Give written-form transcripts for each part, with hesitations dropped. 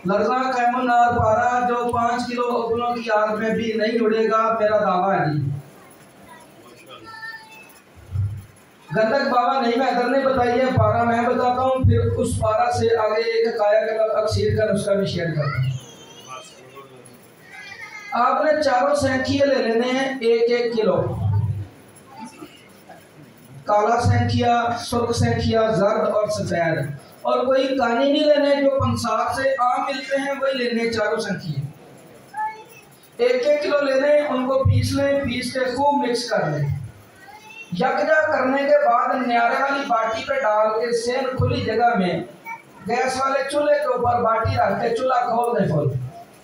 लर्जा कैमुनार पारा जो 5 किलो उगलों की आग में भी नहीं उड़ेगा, मेरा दावा है जी। गंधक बाबा नहीं मैदर ने बताई है, पारा मैं बताता हूँ, फिर उस पारा से आगे एक कायाकल्प अक्सीर का नुस्खा भी शेयर करता हूँ। आपने चारों सैंखिए ले लेने हैं 1-1 किलो। काला सैंखिया, सुर्ख सैंखिया, जर्द और सफेद, और कोई कानी नहीं लेने, जो पंसार से आम मिलते हैं वही लेने। चारों सैंखिए 1-1 किलो लेने, उनको पीस लें, पीस के खूब मिक्स कर लें। यकजा करने के बाद न्यारे वाली बाटी पे डाल के सेम खुली जगह में गैस वाले चूल्हे के ऊपर बाटी रख के चूल्हा खोल दें फुल।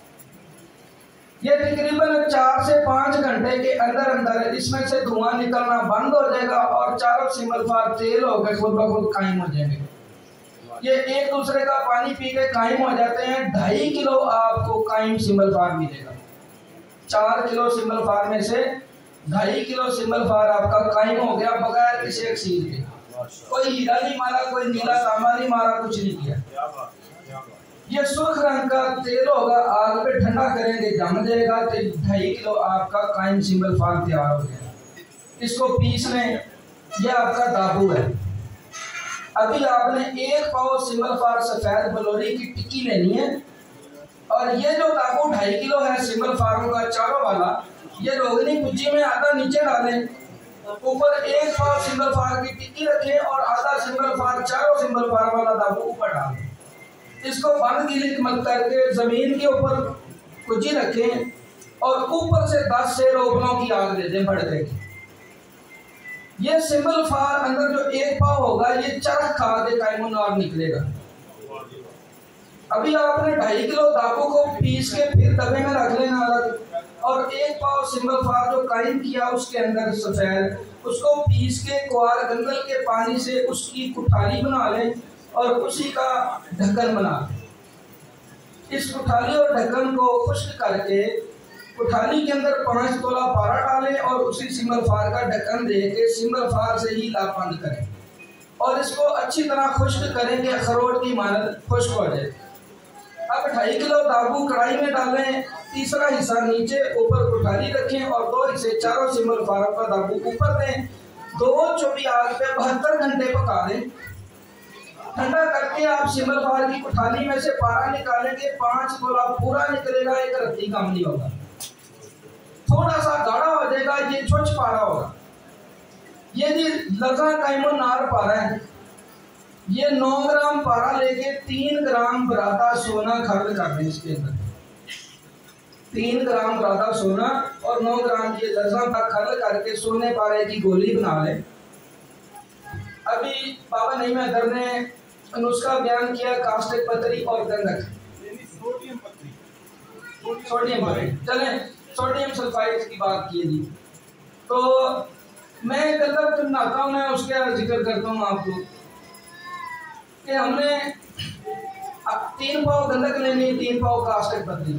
ये तकरीबन 4 से 5 घंटे के अंदर अंदर इसमें से धुआं निकलना बंद हो जाएगा और चारों सिमलफार तेल होकर खुद ब खुद कायम हो जाएंगे। ये एक दूसरे का पानी पी के कायम हो जाते हैं। 2.5 किलो आपको कायम सिमलफार मिलेगा। 4 किलो सिमलफार में से 2.5 किलो सिमलफार आपका कायम हो गया बगैर किसी अक्सीर के। कोई हीरा नहीं मारा, कोई नीला तांबा नहीं मारा, कुछ नहीं किया। ये सुर्ख रंग का तेल होगा, आग पे ठंडा करेंगे, जम जाएगा, तो 2.5 किलो आपका कायम सिमलफार तैयार हो गया। इसको पीस लें। यह आपका दाबू है। अभी आपने 1 पाव सिमलफार सफेद बलोरी की टिक्की लेनी है, और ये जो दाबू 2.5 किलो है सिमलफारों का चारों वाला, ये रोगनी कुची में आधा नीचे डालें, ऊपर 1 पाव सिमलफार की टिक्की रखें और आधा सिमलफार चारों सिमलफार वाला दाबू ऊपर डालें। इसको बंद गिलिक मत करके जमीन के ऊपर कुची रखें और ऊपर से 10 से रोगनों की आग दे दें भड़के की। ये सिमलफार अंदर जो 1 पाव होगा ये चरख खा के कायमुनार निकलेगा। अभी आपने 2.5 किलो दाबू को पीस के फिर डब्बे में रख लेना अलग, और 1 पाव सिमलफार जो कायम किया उसके अंदर सफेद, उसको पीस के कुआर गंगल के पानी से उसकी कुठाली बना लें और उसी का ढक्कन बना लें। इस कुठाली और ढक्कन को खुश्क करके कुठाली के अंदर 5 तोला पारा डालें और उसी सिमलफार का ढक्कन दे के सिमलफार से ही लाभ बंद करें और इसको अच्छी तरह खुश्क करें कि अखरोट की मानद खुश्क हो जाए। अब 2.5 किलो दाबू कढ़ाई में डालें, तीसरा हिस्सा नीचे, ऊपर कुठाली रखें और 2 हिस्से चारों सिमलफारों का दाबू ऊपर दें। 2 चौबी आग पे 72 घंटे पका दें। ठंडा करके आप सिमलफार की कुठाली में से पारा निकालेंगे, 5 तोला पूरा निकलेगा, एक रत्ती कम नहीं होगा। थोड़ा सा गाढ़ा हो जाएगा, ये छोच पारा होगा। ये जी लगा कैमुनार पारा है। ये 9 ग्राम पारा लेके 3 ग्राम बरादा सोना खर्द कर दें इसके अंदर। 3 ग्राम बरादा सोना और 9 ग्राम ये लजा का खर्द करके सोने पारे की गोली बना लें। अभी बाबा नहीं मैदर ने नुस्खा बयान किया कास्टिक पत्थरी और गंधक, सोडियम पत्थरी। चलें सोडियम सल्फाइड की बात की थी, तो मैं गंधक नहाता हूँ, मैं उसका जिक्र करता हूँ आपको कि हमने 3 पाव गंधक लेनी, 3 पाव कास्टिक पत्थरी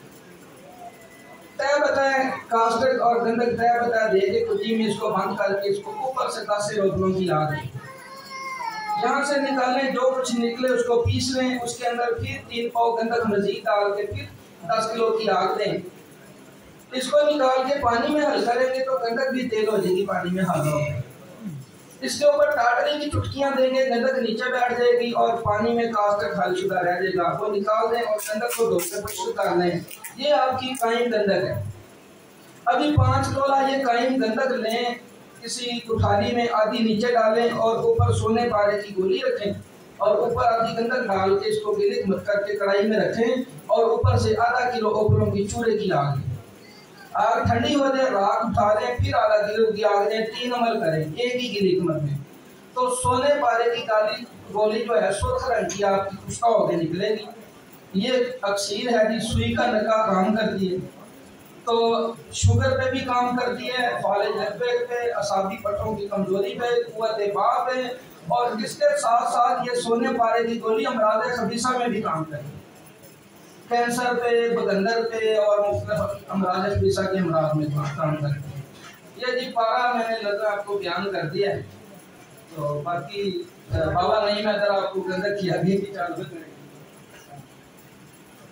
तय बताए, कास्टिक और गंधक तय बताया दे के कुची में इसको बंद करके इसको ऊपर से 10 से रोकनों की आग यहाँ से निकालें, जो कुछ निकले उसको पीस लें, उसके अंदर फिर 3 पाव गंधक मजीद डाल के फिर 10 किलो की आग दें। इसको निकाल के पानी में हल करेंगे तो गंधक भी तेल हो जाएगी, पानी में हल हो। इसके ऊपर टाटरी की चुटकियां देंगे, गंधक नीचे बैठ जाएगी और पानी में कास्टिक हलशुदा रह जाएगा। वो निकाल दें और गंधक को धोकर खुश्क कर लें। ये आपकी कायम गंधक है। अभी 5 तोला ये कायम गंधक लें, किसी कुठाली में आधी नीचे डालें और ऊपर सोने पारे की गोली रखें और ऊपर आधी गंधक डाल के इसको गिलिक मत करके कढ़ाई में रखें और ऊपर से आधा किलो ओपरों की चूरे की आग दें। आग ठंडी हो जाए, राख उठा दें, फिर आधा किलो की आग दें। 3 अमल करें एक ही गिलिक मत में, तो सोने पारे की काली गोली जो है सुर्ख रंग की आपकी खुश्का होकर निकलेगी। ये अक्सीर है जी, सुई का नका काम करती है, तो शुगर पे भी काम करती है, फाले जज्बे पे, असाबी पट्टों की कमजोरी पे, कुव्वत बाप पे, और इसके साथ साथ ये सोने पारे की गोली अमराज खबीसा में भी काम करती है, कैंसर पे, बगंदर पे और मुख्तलिफ अमराज खबीसा के अमराज में काम करती है। ये जी पारा मैंने लगा आपको बयान कर दिया है, तो बाकी बाबा नहीं मैं अगर आपको गंधक की आगे की चालू करें।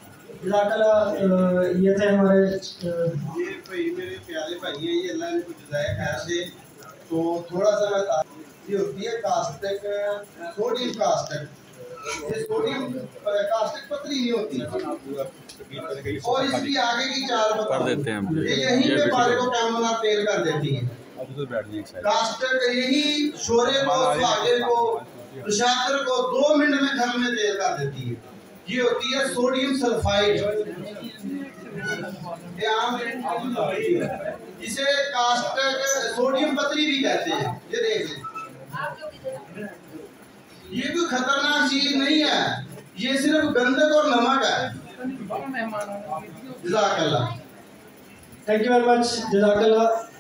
ये थे हमारे ये भाई मेरे प्यारे भाई हैं, ये अल्लाह इनको जज़ाए खैर दे। तो थोड़ा सा ये होती है कास्टिक, सोडियम कास्टिक। ये सोडियम कास्टिक पतली नहीं होती और इसकी आगे की चाल बता देते हैं, ये यहीं पे पारे को कैमोना तेल कर देती है। कास्टिक यही शोरे को, सुहागे को, प्रशाकर को 2 मिनट में घर में तेल कर देती है। ये होती है सोडियम सल्फाइड, इसे कास्टिक सोडियम पतली भी कहते हैं। ये देख लें, ये कोई खतरनाक चीज नहीं है, ये सिर्फ गंधक और नमक है। जज़ाकल्लाह, थैंक यू वेरी मच, जज़ाकल्लाह।